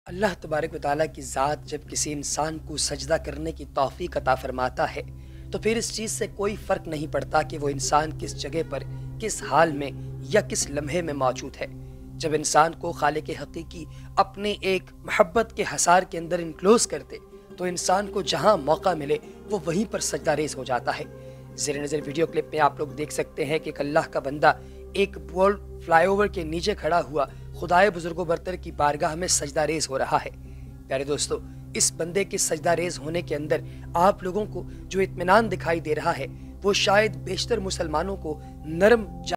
अल्लाह तबारक व तआला की ज़ात जब किसी इंसान को सजदा करने की तौफ़ीक अता फ़रमाता है, तो फिर इस चीज़ से कोई फ़र्क नहीं पड़ता कि वो इंसान किस जगह पर, किस हाल में या किस लम्हे में मौजूद है। जब इंसान को खालिक हकीकी अपने एक मोहब्बत के हसार के अंदर इनक्लोज़ कर दे, तो इंसान को जहाँ मौका मिले वो वहीं पर सजदा रेज़ हो जाता है। ज़ेर नज़र वीडियो क्लिप में आप लोग देख सकते हैं कि एक अल्लाह का बंदा एक वर्ल्ड फ्लाईओवर के नीचे खड़ा हुआ खुदाए बुजुर्गो बरतर की बारगाह में सजदा रेज़ हो रहा है। प्यारे दोस्तों, इस बंदे के सजदा रेज़ होने के अंदर आप लोगों को जो इत्मीनान दिखाई दे रहा है, वो शायद बेशतर मुसलमानों को नरम